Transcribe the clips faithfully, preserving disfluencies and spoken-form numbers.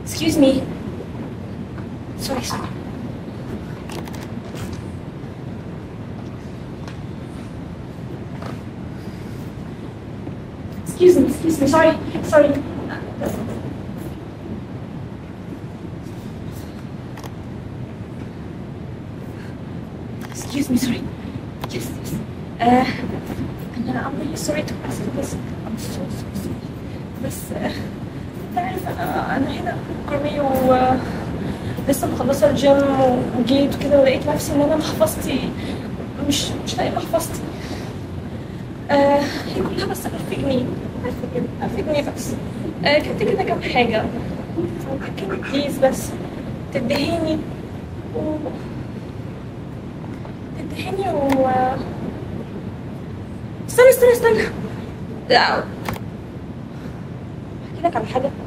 Excuse me. Sorry, sorry. Excuse me, excuse me. Sorry, sorry. Excuse me, sorry. Yes, yes. Uh, أنا I'm really sorry to ask this. I'm so so sorry. بس uh, تعرف أنا أنا هنا كرمي و لسه مخلصة الجيم وجيت وكده ولقيت نفسي إن أنا محفظتي مش مش لاقية محفظتي. آه هي كلها بس ألف جنيه. ألف جنيه ألف جنيه بس. آه كنت كده كام حاجة. ممكن بليز بس تدهيني و تدهيني و استنى استنى استنى. لا احكي لك على حاجة.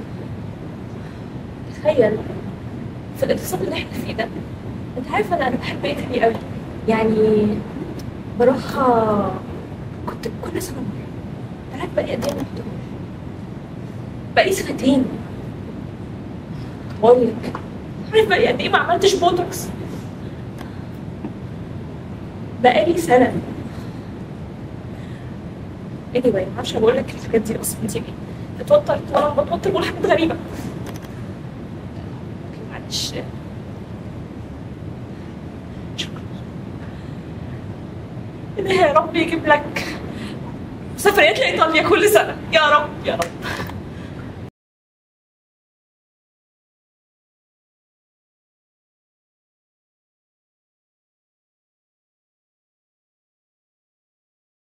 تخيل في الاقتصاد اللي احنا فيه ده، انت عارف انا انا بحب ايطالي قوي، يعني بروحها كنت كل سنة مرة. انت عارف بقالي قد ايه ما رحتهاش؟ بقالي سنتين. بقول لك عارف بقالي قد ايه ما عملتش بوتوكس؟ بقالي سنة. anyway معرفش بقول لك الحاجات دي اصلا بتيجي اتوتر وانا بتوتر بقول حاجات غريبة. معلش. شكرا. إله يا رب يجيب لك سفريات لإيطاليا كل سنة يا رب يا رب.